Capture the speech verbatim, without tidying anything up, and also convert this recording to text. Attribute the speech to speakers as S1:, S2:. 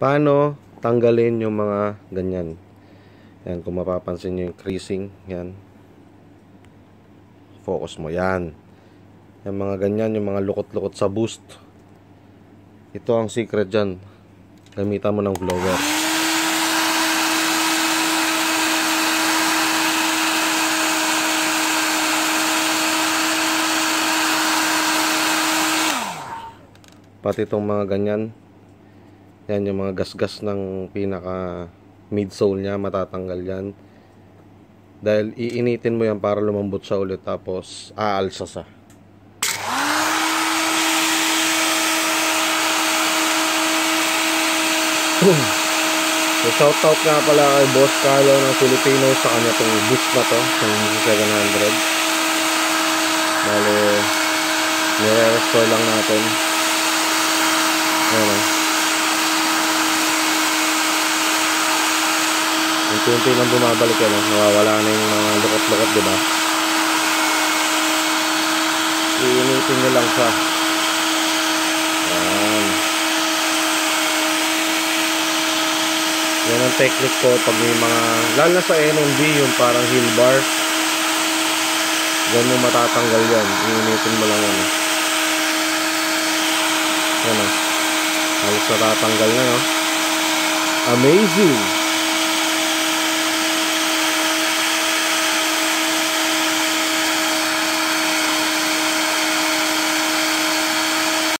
S1: Paano tanggalin yung mga ganyan? Yan, kung mapapansin nyo yung creasing, yan. Focus mo, yan. Yung mga ganyan, yung mga lukot-lukot sa boost. Ito ang secret dyan. Gamitan mo ng blower. Pati itong mga ganyan, yan yung mga gasgas ng pinaka midsole nya, matatanggal yan. Dahil iinitin mo yan para lumambot siya ulit, tapos aalsa sa. So shout out nga pala kay Boss Carlo ng Filipino sa kanya itong boost na to, yung seven hundred. Bale, nire-restore lang natin. Ayan o. Unti-unti lang bumabalik yan, eh. Nawawala na yung mga lukot-lukot, diba? Iinitin nyo lang siya. Ayan. Yan ang technique ko pag may mga, lalo na sa N M B, yung parang heel bar. Diyan mo matatanggal yan. Iinitin mo lang yan. Ayan o. Halos natatanggal na, no? Amazing!